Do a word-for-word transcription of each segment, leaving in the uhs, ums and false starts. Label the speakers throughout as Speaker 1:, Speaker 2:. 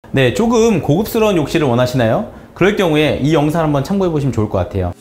Speaker 1: 네, 조금 고급스러운 욕실을 원하시나요? 그럴 경우에 이 영상을 한번 참고해 보시면 좋을 것 같아요.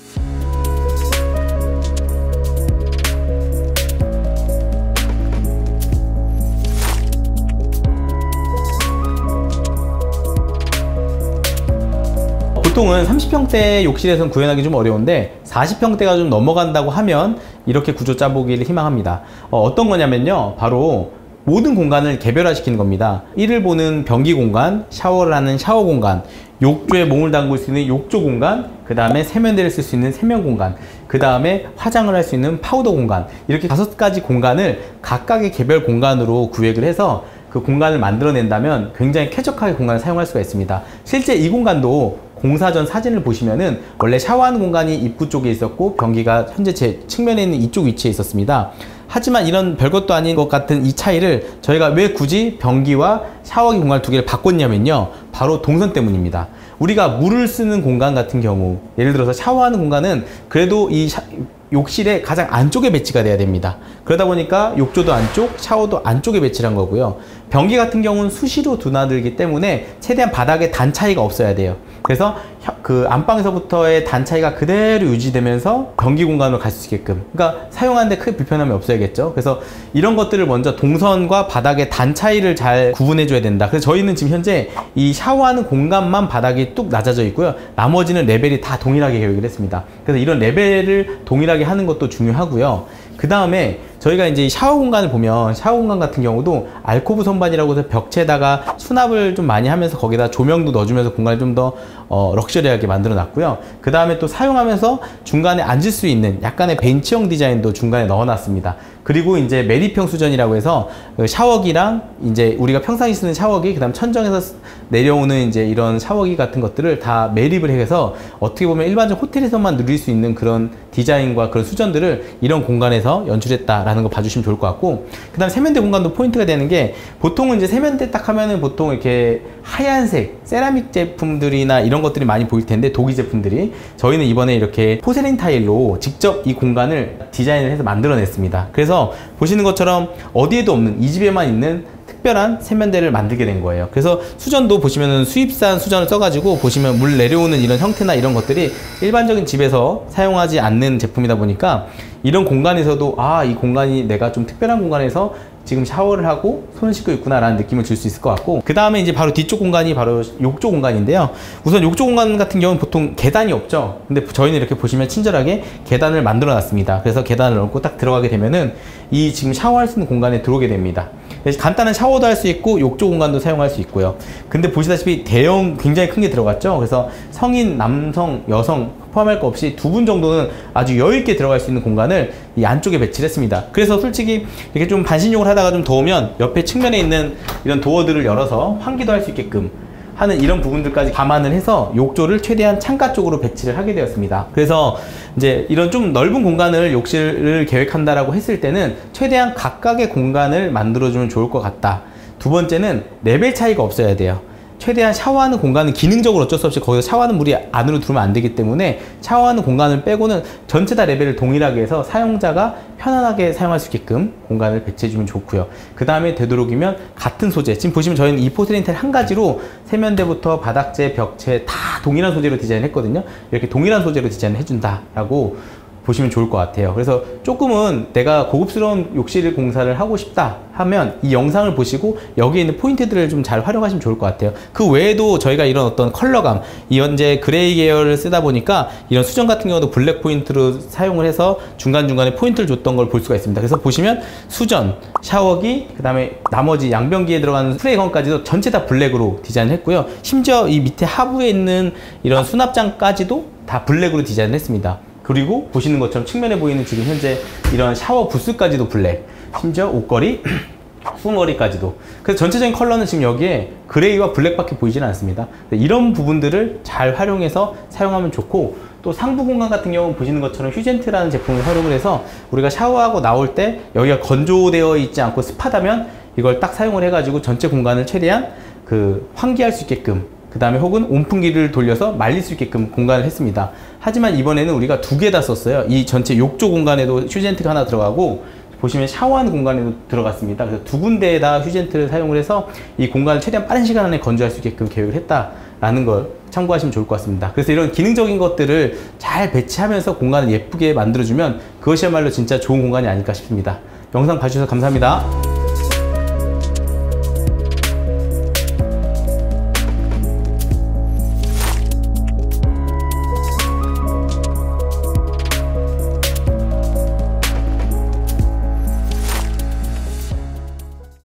Speaker 1: 보통은 삼십 평대 욕실에서는 구현하기 좀 어려운데 사십 평대가 좀 넘어간다고 하면 이렇게 구조 짜보기를 희망합니다. 어, 어떤 거냐면요, 바로 모든 공간을 개별화시키는 겁니다. 이를 보는 변기 공간, 샤워를 하는 샤워 공간, 욕조에 몸을 담글 수 있는 욕조 공간, 그 다음에 세면대를 쓸 수 있는 세면 공간, 그 다음에 화장을 할 수 있는 파우더 공간, 이렇게 다섯 가지 공간을 각각의 개별 공간으로 구획을 해서 그 공간을 만들어낸다면 굉장히 쾌적하게 공간을 사용할 수가 있습니다. 실제 이 공간도 공사 전 사진을 보시면은 원래 샤워하는 공간이 입구 쪽에 있었고 변기가 현재 제 측면에 있는 이쪽 위치에 있었습니다. 하지만 이런 별것도 아닌 것 같은 이 차이를 저희가 왜 굳이 변기와 샤워기 공간 두 개를 바꿨냐면요, 바로 동선 때문입니다. 우리가 물을 쓰는 공간 같은 경우, 예를 들어서 샤워하는 공간은 그래도 이 샤, 욕실의 가장 안쪽에 배치가 돼야 됩니다. 그러다 보니까 욕조도 안쪽, 샤워도 안쪽에 배치를 한 거고요. 변기 같은 경우는 수시로 드나들기 때문에 최대한 바닥에 단 차이가 없어야 돼요. 그래서 그 안방에서부터의 단 차이가 그대로 유지되면서 변기 공간으로 갈 수 있게끔, 그러니까 사용하는데 크게 불편함이 없어야겠죠. 그래서 이런 것들을 먼저 동선과 바닥의 단 차이를 잘 구분해 줘야 된다. 그래서 저희는 지금 현재 이 샤워하는 공간만 바닥이 뚝 낮아져 있고요, 나머지는 레벨이 다 동일하게 계획을 했습니다. 그래서 이런 레벨을 동일하게 하는 것도 중요하고요. 그 다음에 저희가 이제 샤워 공간을 보면, 샤워 공간 같은 경우도 알코브 선반이라고 해서 벽체에다가 수납을 좀 많이 하면서 거기다 조명도 넣어주면서 공간을 좀 더 어, 럭셔리하게 만들어 놨고요. 그 다음에 또 사용하면서 중간에 앉을 수 있는 약간의 벤치형 디자인도 중간에 넣어 놨습니다. 그리고 이제 매립형 수전이라고 해서 샤워기랑 이제 우리가 평상시 쓰는 샤워기, 그 다음 천정에서 내려오는 이제 이런 샤워기 같은 것들을 다 매립을 해서 어떻게 보면 일반적 호텔에서만 누릴 수 있는 그런 디자인과 그런 수전들을 이런 공간에서 연출했다라는 거 봐주시면 좋을 것 같고, 그 다음 세면대 공간도 포인트가 되는 게, 보통은 이제 세면대 딱 하면은 보통 이렇게 하얀색 세라믹 제품들이나 이런 것들이 많이 보일 텐데, 독일 제품들이, 저희는 이번에 이렇게 포세린 타일로 직접 이 공간을 디자인을 해서 만들어냈습니다. 그래서 보시는 것처럼 어디에도 없는, 이 집에만 있는 특별한 세면대를 만들게 된 거예요. 그래서 수전도 보시면은 수입산 수전을 써가지고 보시면 물 내려오는 이런 형태나 이런 것들이 일반적인 집에서 사용하지 않는 제품이다 보니까 이런 공간에서도 아, 이 공간이 내가 좀 특별한 공간에서 지금 샤워를 하고 손을 씻고 있구나 라는 느낌을 줄 수 있을 것 같고, 그 다음에 이제 바로 뒤쪽 공간이 바로 욕조 공간인데요. 우선 욕조 공간 같은 경우는 보통 계단이 없죠. 근데 저희는 이렇게 보시면 친절하게 계단을 만들어 놨습니다. 그래서 계단을 넣고 딱 들어가게 되면은 이 지금 샤워할 수 있는 공간에 들어오게 됩니다. 그래서 간단한 샤워도 할 수 있고 욕조 공간도 사용할 수 있고요. 근데 보시다시피 대형 굉장히 큰 게 들어갔죠. 그래서 성인, 남성, 여성 포함할 거 없이 두 분 정도는 아주 여유있게 들어갈 수 있는 공간을 이 안쪽에 배치를 했습니다. 그래서 솔직히 이렇게 좀 반신욕을 하다가 좀 더우면 옆에 측면에 있는 이런 도어들을 열어서 환기도 할 수 있게끔 하는 이런 부분들까지 감안을 해서 욕조를 최대한 창가 쪽으로 배치를 하게 되었습니다. 그래서 이제 이런 좀 넓은 공간을 욕실을 계획한다라고 했을 때는 최대한 각각의 공간을 만들어주면 좋을 것 같다. 두 번째는 레벨 차이가 없어야 돼요. 최대한 샤워하는 공간은 기능적으로 어쩔 수 없이 거기서 샤워하는 물이 안으로 들어오면 안 되기 때문에 샤워하는 공간을 빼고는 전체 다 레벨을 동일하게 해서 사용자가 편안하게 사용할 수 있게끔 공간을 배치해주면 좋고요. 그 다음에 되도록이면 같은 소재, 지금 보시면 저희는 이 포세린 타일 한 가지로 세면대부터 바닥재, 벽체 다 동일한 소재로 디자인했거든요. 이렇게 동일한 소재로 디자인을 해준다라고 보시면 좋을 것 같아요. 그래서 조금은 내가 고급스러운 욕실 공사를 하고 싶다 하면 이 영상을 보시고 여기에 있는 포인트들을 좀 잘 활용하시면 좋을 것 같아요. 그 외에도 저희가 이런 어떤 컬러감, 이 현재 그레이 계열을 쓰다 보니까 이런 수전 같은 경우도 블랙 포인트로 사용을 해서 중간중간에 포인트를 줬던 걸 볼 수가 있습니다. 그래서 보시면 수전, 샤워기, 그 다음에 나머지 양변기에 들어가는 스프레이건까지도 전체 다 블랙으로 디자인을 했고요. 심지어 이 밑에 하부에 있는 이런 수납장까지도 다 블랙으로 디자인을 했습니다. 그리고 보시는 것처럼 측면에 보이는 지금 현재 이런 샤워 부스까지도 블랙, 심지어 옷걸이, 후머리까지도. 그래서 전체적인 컬러는 지금 여기에 그레이와 블랙밖에 보이지는 않습니다. 이런 부분들을 잘 활용해서 사용하면 좋고, 또 상부 공간 같은 경우는 보시는 것처럼 휴젠트라는 제품을 활용을 해서 우리가 샤워하고 나올 때 여기가 건조되어 있지 않고 습하다면 이걸 딱 사용을 해가지고 전체 공간을 최대한 그 환기할 수 있게끔, 그 다음에 혹은 온풍기를 돌려서 말릴 수 있게끔 공간을 했습니다. 하지만 이번에는 우리가 두 개 다 썼어요. 이 전체 욕조 공간에도 휴젠트가 하나 들어가고 보시면 샤워하는 공간에도 들어갔습니다. 그래서 두 군데에다 휴지엔트를 사용을 해서 이 공간을 최대한 빠른 시간 안에 건조할 수 있게끔 계획을 했다라는 걸 참고하시면 좋을 것 같습니다. 그래서 이런 기능적인 것들을 잘 배치하면서 공간을 예쁘게 만들어주면 그것이야말로 진짜 좋은 공간이 아닐까 싶습니다. 영상 봐주셔서 감사합니다.